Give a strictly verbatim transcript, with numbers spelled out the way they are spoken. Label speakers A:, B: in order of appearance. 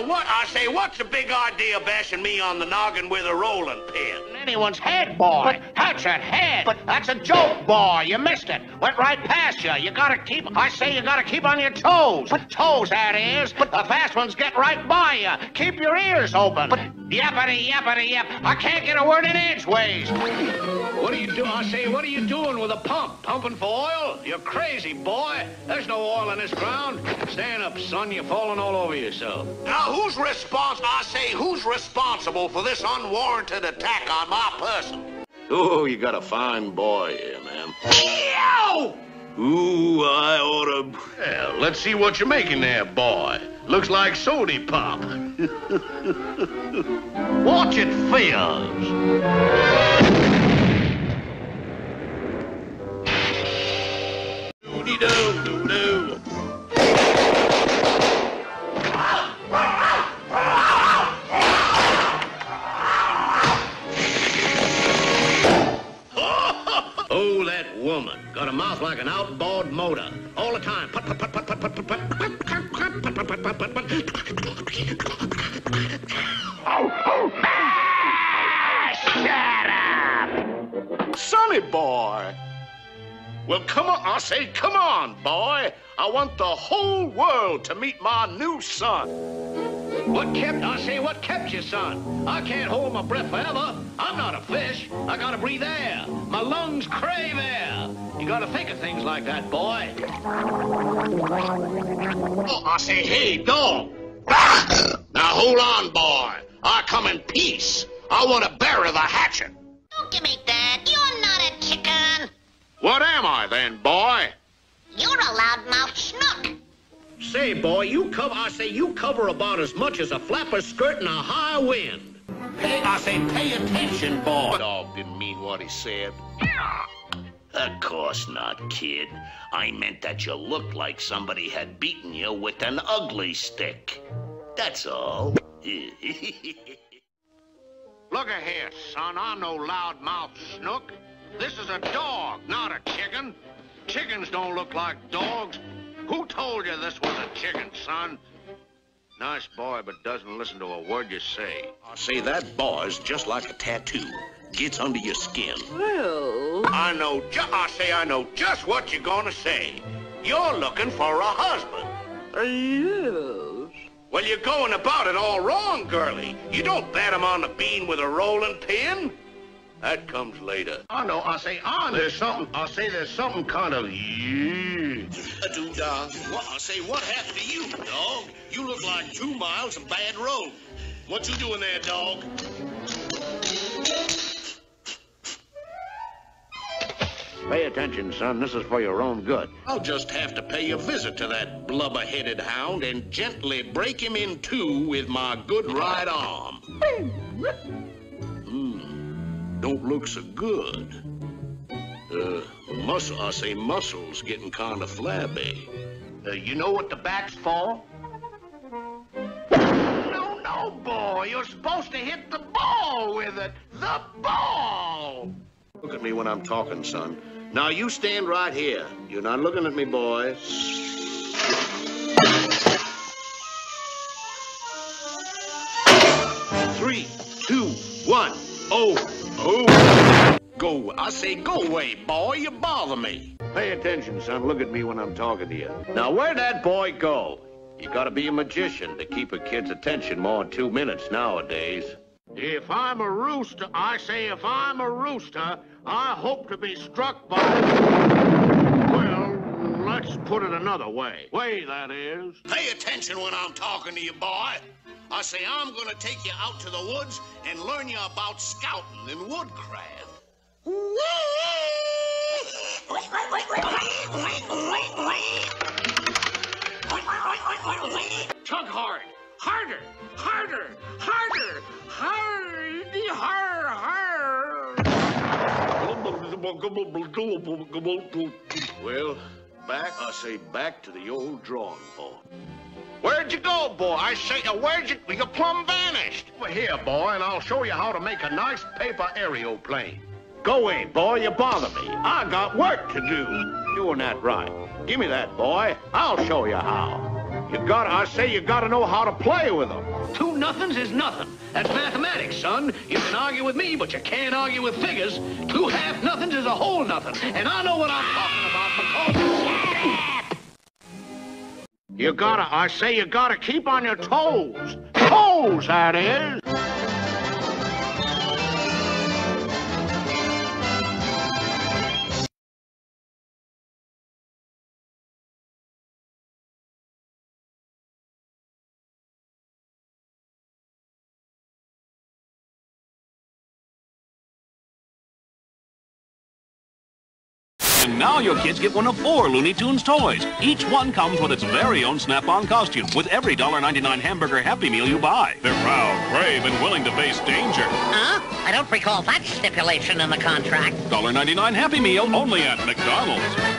A: Now, what, I say, what's the big idea bashing me on the noggin with a rolling pin?
B: Anyone's head, boy. But, that's a head. But that's a joke, boy. You missed it. Went right past you. You gotta keep, I say you gotta keep on your toes. But toes, that is. But the fast ones get right by you. Keep your ears open. But yappity, yappity, yap. I can't get a word in edgeways.
A: What are you doing? I say, what are you doing with a pump? Pumping for oil? You're crazy, boy. There's no oil in this ground. Stand up, son. You're falling all over yourself. Now, who's responsible? I say, who's responsible for this unwarranted attack on my person?
C: Oh, you got a fine boy here, man.
A: Yow!
C: Ooh, I oughta...
A: Well, let's see what you're making there, boy. Looks like sody pop. Watch it fizz. Doody-doo, doo-doo. Oh, that woman. Got a mouth like an outboard motor. All the time. Put, put, put, put, put, put, put, put, put, put, put, put, put, put. Shut up!
C: Sonny boy! Well, come on, I say, come on, boy. I want the whole world to meet my new son.
A: What kept, I say, what kept you, son? I can't hold my breath forever. I'm not a fish. I gotta breathe air. My lungs crave air. You gotta think of things like that, boy.
C: Oh, I say, hey, dog. Now, hold on, boy. I come in peace. I want to bury the hatchet.
D: Don't give me that. You're not a chicken.
C: What am I, then, boy?
D: You're a loudmouth snook.
A: Say, boy, you cover, I say, you cover about as much as a flapper skirt in a high wind. Pay, I say, pay attention, boy.
C: The dog didn't mean what he said. Of course not, kid. I meant that you looked like somebody had beaten you with an ugly stick. That's all.
A: Look at here, son. I'm no loudmouth snook. This is a dog, not a chicken. Chickens don't look like dogs. Who told you this was a chicken, son? Nice boy, but doesn't listen to a word you say.
C: I say that boy's just like a tattoo. Gets under your skin.
D: Well...
A: I know, ju I say I know just what you're gonna say. You're looking for a husband.
D: Yes.
A: Well, you're going about it all wrong, girlie. You don't bat him on the bean with a rolling pin. That comes later. I know, I say, on there's something, I say there's something kind of, yeah.
C: Uh, what, I say, what happened to you, dog? You look like two miles of bad road. What you doing there, dog?
A: Pay attention, son. This is for your own good.
C: I'll just have to pay a visit to that blubber-headed hound and gently break him in two with my good right arm. Hmm, don't look so good. Uh, muscle, I say muscles getting kind of flabby.
A: Uh, you know what the back's for? No, no, boy. You're supposed to hit the ball with it. The ball!
C: Look at me when I'm talking, son. Now, you stand right here. You're not looking at me, boy. Three, two, one, oh, oh. Go, I say go away, boy. You bother me.
A: Pay attention, son. Look at me when I'm talking to you. Now, where'd that boy go? You gotta be a magician to keep a kid's attention more than two minutes nowadays. If I'm a rooster, I say if I'm a rooster, I hope to be struck by... Well, let's put it another way. Way, that is.
C: Pay attention when I'm talking to you, boy. I say I'm gonna take you out to the woods and learn you about scouting and woodcraft.
A: Tug hard. Harder. Harder. Harder. Hard. Har, har.
C: Well, back, I say back to the old drawing board.
A: Where'd you go, boy? I say, uh, where'd you... You plumb vanished. Over here, boy, and I'll show you how to make a nice paper aeroplane. Go away, boy. You bother me. I got work to do. Doing that right. Give me that, boy. I'll show you how. You gotta, I say you gotta know how to play with them.
E: Two nothings is nothing. That's mathematics, son. You can argue with me, but you can't argue with figures. Two half nothings is a whole nothing. And I know what I'm talking about because... Shut up!
B: You gotta, I say you gotta keep on your toes. Toes, that is.
F: And now your kids get one of four Looney Tunes toys. Each one comes with its very own Snap-on costume with every one ninety-nine hamburger Happy Meal you buy. They're proud, brave, and willing to face danger.
G: Huh? I don't recall that stipulation in the contract.
F: one ninety-nine Happy Meal only at McDonald's.